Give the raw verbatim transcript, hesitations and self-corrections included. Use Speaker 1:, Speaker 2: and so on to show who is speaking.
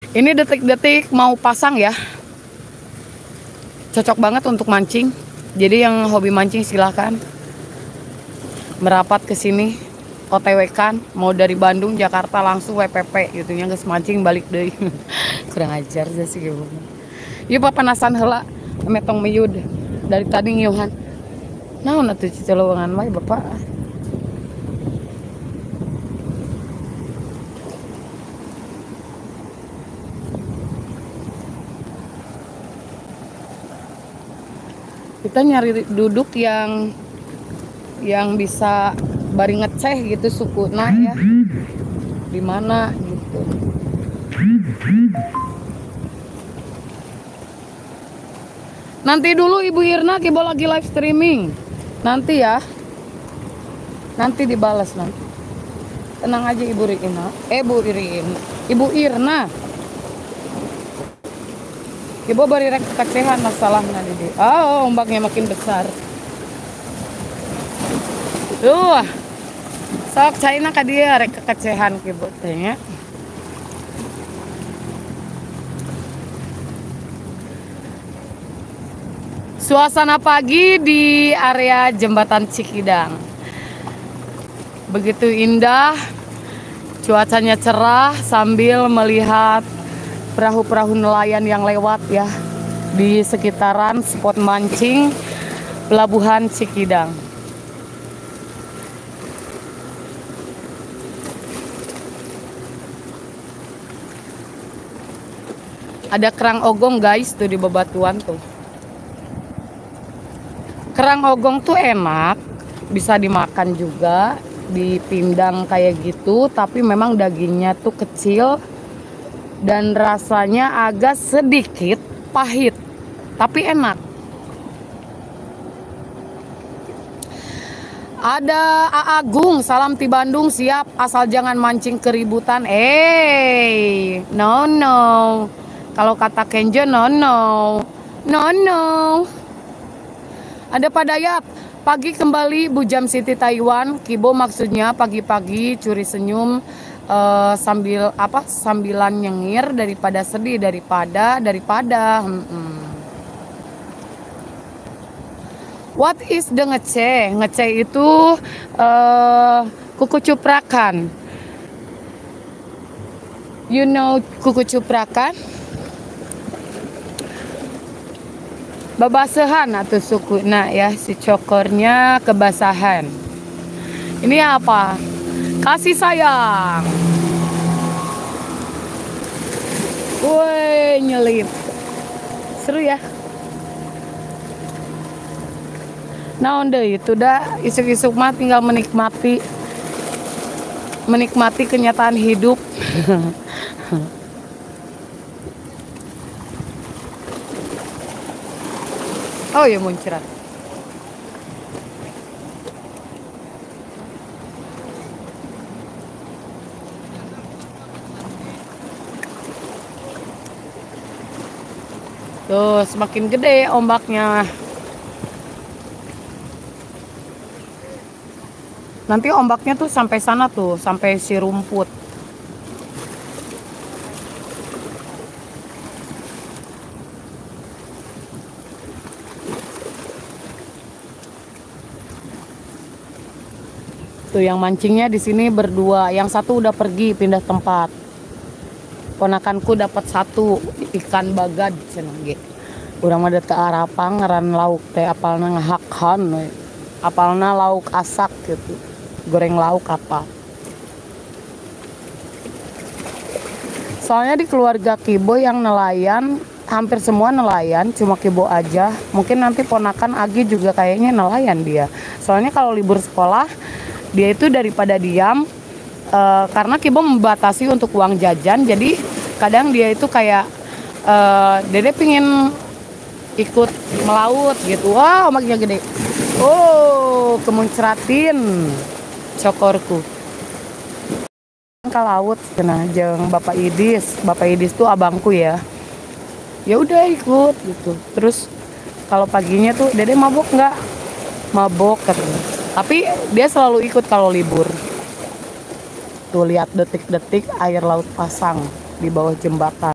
Speaker 1: Ini detik-detik mau pasang ya. Cocok banget untuk mancing. Jadi yang hobi mancing silahkan merapat ke sini. O T W kan, mau dari Bandung, Jakarta langsung W P P gitu nya geus mancing balik deui. Kurang ajar sih gitu. Ieu papanasan heula metong meyud dari tadi ngiuhan. Naon atuh ciceleuangan mah Bapak? Kita nyari duduk yang yang bisa bari ngeceh gitu sukuna ya. Di mana gitu. Nanti dulu Ibu Irna, Kibo lagi live streaming. Nanti ya. Nanti dibalas nanti. Tenang aja Ibu Irna. Eh Bu Irina. Ibu Irna. Kibo bari rek kecehan masalahna di. Oh, ombaknya makin besar. Duh. Sok caina ka dia rek kekecehan Kibo teh nya. Suasana pagi di area Jembatan Cikidang. Begitu indah, cuacanya cerah sambil melihat perahu-perahu nelayan yang lewat ya di sekitaran spot mancing Pelabuhan Cikidang. Ada kerang ogong guys tuh di bebatuan tuh. Kerang ogong tuh enak, bisa dimakan juga, dipindang kayak gitu, tapi memang dagingnya tuh kecil dan rasanya agak sedikit pahit, tapi enak. Ada A Agung, salam ti Bandung, siap, asal jangan mancing keributan. Eh, no no. Kalau kata Kenjo no no. No no. Ada Pak Dayat, pagi kembali Bujam City Taiwan. Kibo maksudnya pagi-pagi curi senyum uh, sambil apa? Sambilan nyengir daripada sedih daripada daripada. Hmm -hmm. What is the ngece? Ngece itu uh, kuku cuprakan. You know kuku cuprakan? Babasahan atau suku nah ya si cokornya kebasahan. Ini apa? Kasih sayang. Woi nyelip. Seru ya. Nah deui itu dah isuk-isuk mah tinggal menikmati menikmati kenyataan hidup. Oh ya muncrat. Tuh semakin gede ombaknya. Nanti ombaknya tuh sampai sana tuh, sampai si rumput. Tuh yang mancingnya di sini berdua, yang satu udah pergi pindah tempat. Ponakanku dapat satu ikan bagad cenah ge. Urang mah teu arapang ngaran lauk teh apalna ngahakhan, apalna lauk asak gitu. Goreng lauk apa. Soalnya di keluarga Kibo yang nelayan hampir semua nelayan, cuma Kibo aja. Mungkin nanti ponakan Agi juga kayaknya nelayan dia. Soalnya kalau libur sekolah dia itu daripada diam uh, karena Kibo membatasi untuk uang jajan, jadi kadang dia itu kayak uh, Dede pingin ikut melaut gitu. Wah, wow, ombaknya gede. Oh, kemuncratin cokorku ke laut cenah jeung Bapak Idis. Bapak Idis tuh abangku ya. Ya udah ikut gitu. Terus kalau paginya tuh Dede mabok nggak? Mabok katanya. Tapi dia selalu ikut kalau libur. Tuh lihat detik-detik air laut pasang di bawah jembatan.